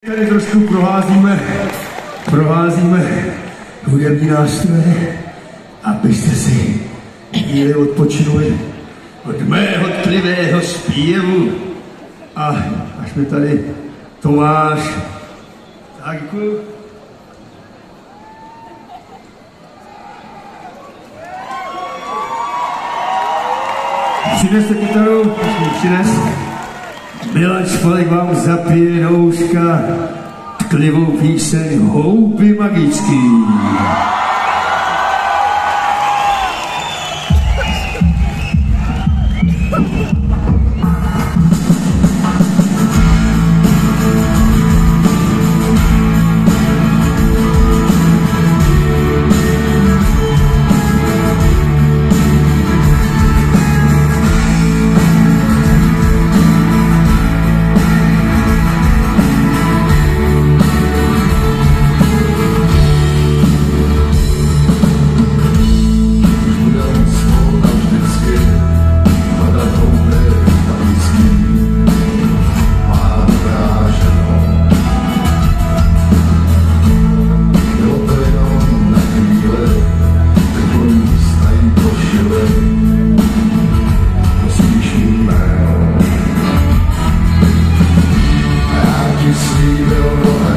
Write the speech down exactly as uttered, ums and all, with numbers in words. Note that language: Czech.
Tady trošku proházíme, proházíme hudební nástroje, abyste si chvíli odpočinuli od mého tlivého zpěvu. A až mi tady Tomáš, tak děkuju. Přineste kytaru, přines. Milan Špalek vám zapije do úška tklivou píseň Houby magický. See you.